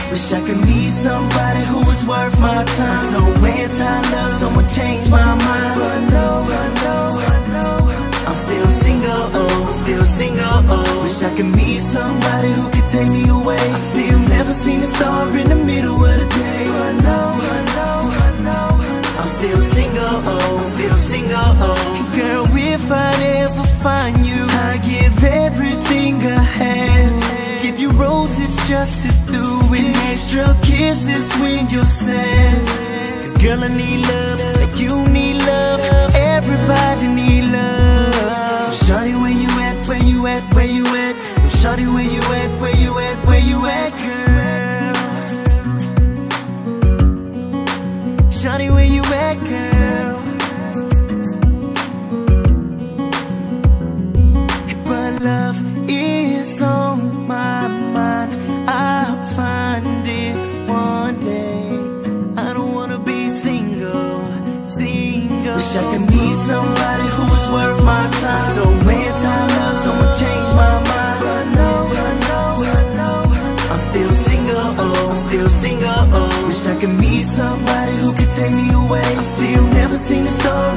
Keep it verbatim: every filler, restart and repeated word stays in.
Wish I could meet somebody who was worth my time. So anti-love, someone changed my mind. But no, no, no, I'm still single, oh, still single, oh. Wish I could meet somebody who could take me away. I still never seen a star in the middle of the day. But no, no, no, I'm still single, oh, still single, oh. Girl, if I'd ever find you, I'd give everything I had. Give you roses just to do it, extra kisses when you're sad. Cause girl, I need love, like you need love. Everybody need love. So shawty, where you at, where you at, where you at? Oh, shawty, where you at, where you at, where you at, girl? Shawty, where you at, girl? But love is on my mind, I'll find it one day. I don't wanna be single, single. Wish I could meet somebody who was worth my time. So anti-love, someone changed my mind. But no, no, no, I'm still single, oh, I'm still single, oh. Wish I could meet somebody who could take me away. I still never seen a star